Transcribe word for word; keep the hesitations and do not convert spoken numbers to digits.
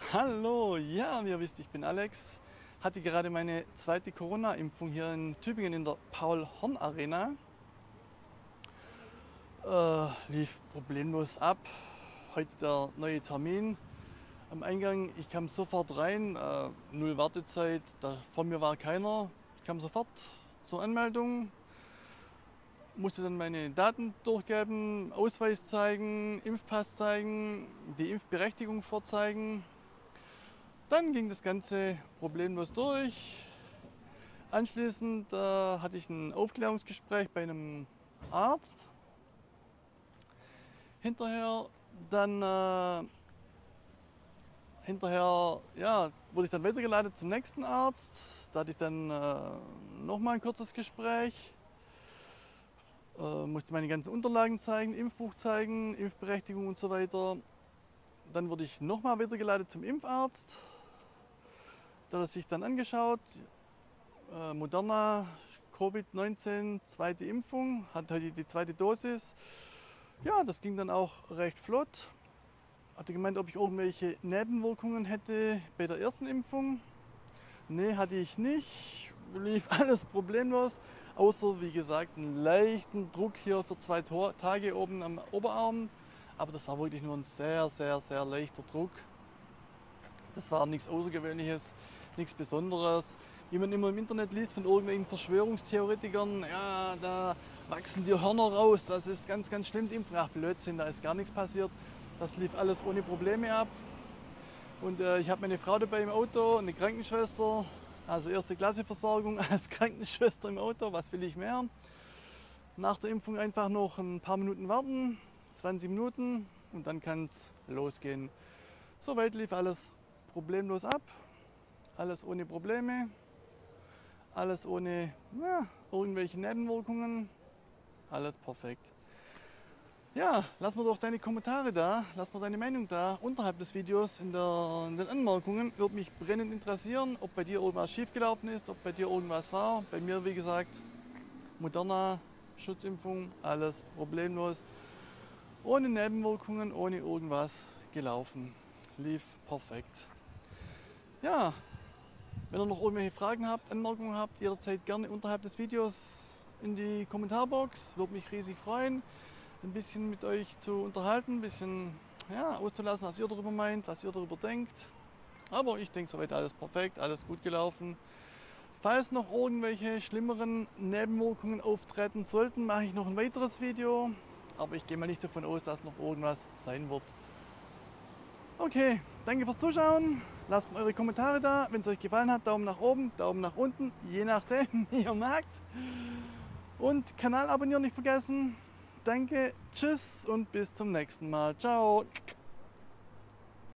Hallo, ja, wie ihr wisst, ich bin Alex. Hatte gerade meine zweite Corona-Impfung hier in Tübingen in der Paul-Horn-Arena. Äh, lief problemlos ab. Heute der neue Termin am Eingang. Ich kam sofort rein, äh, null Wartezeit. Da, vor mir war keiner. Ich kam sofort zur Anmeldung, musste dann meine Daten durchgeben, Ausweis zeigen, Impfpass zeigen, die Impfberechtigung vorzeigen. Dann ging das Ganze problemlos durch. Anschließend äh, hatte ich ein Aufklärungsgespräch bei einem Arzt. Hinterher dann äh, hinterher ja, wurde ich dann weitergeleitet zum nächsten Arzt. Da hatte ich dann äh, nochmal ein kurzes Gespräch. Äh, musste meine ganzen Unterlagen zeigen, Impfbuch zeigen, Impfberechtigung und so weiter. Dann wurde ich nochmal weitergeleitet zum Impfarzt. Da hat er sich dann angeschaut. Äh, Moderna, Covid neunzehn, zweite Impfung, hat heute die zweite Dosis. Ja, das ging dann auch recht flott. Hatte gemeint, ob ich irgendwelche Nebenwirkungen hätte bei der ersten Impfung. Nee, hatte ich nicht. Lief alles problemlos. Außer, wie gesagt, einen leichten Druck hier für zwei Tage oben am Oberarm. Aber das war wirklich nur ein sehr, sehr, sehr leichter Druck. Das war nichts Außergewöhnliches, nichts Besonderes. Wie man immer im Internet liest von irgendwelchen Verschwörungstheoretikern, ja, da wachsen die Hörner raus, das ist ganz, ganz schlimm, die Impfung. Ach Blödsinn, da ist gar nichts passiert. Das lief alles ohne Probleme ab. Und äh, ich habe meine Frau dabei im Auto, eine Krankenschwester, also erste Klasse Versorgung als Krankenschwester im Auto, was will ich mehr? Nach der Impfung einfach noch ein paar Minuten warten, zwanzig Minuten und dann kann es losgehen. Soweit lief alles problemlos ab, alles ohne Probleme, alles ohne ja, irgendwelche Nebenwirkungen, alles perfekt. Ja, lass mir doch deine Kommentare da, lass mir deine Meinung da unterhalb des Videos in, der, in den Anmerkungen. Würde mich brennend interessieren, ob bei dir irgendwas schiefgelaufen ist, ob bei dir irgendwas war. Bei mir, wie gesagt, Moderna, Schutzimpfung, alles problemlos, ohne Nebenwirkungen, ohne irgendwas gelaufen. Lief perfekt. Ja, wenn ihr noch irgendwelche Fragen habt, Anmerkungen habt, jederzeit gerne unterhalb des Videos in die Kommentarbox. Würde mich riesig freuen, ein bisschen mit euch zu unterhalten, ein bisschen ja, auszulassen, was ihr darüber meint, was ihr darüber denkt. Aber ich denke, soweit alles perfekt, alles gut gelaufen. Falls noch irgendwelche schlimmeren Nebenwirkungen auftreten sollten, mache ich noch ein weiteres Video. Aber ich gehe mal nicht davon aus, dass noch irgendwas sein wird. Okay, danke fürs Zuschauen. Lasst mir eure Kommentare da. Wenn es euch gefallen hat, Daumen nach oben, Daumen nach unten, je nachdem, wie ihr merkt. Und Kanal abonnieren nicht vergessen. Danke, tschüss und bis zum nächsten Mal. Ciao.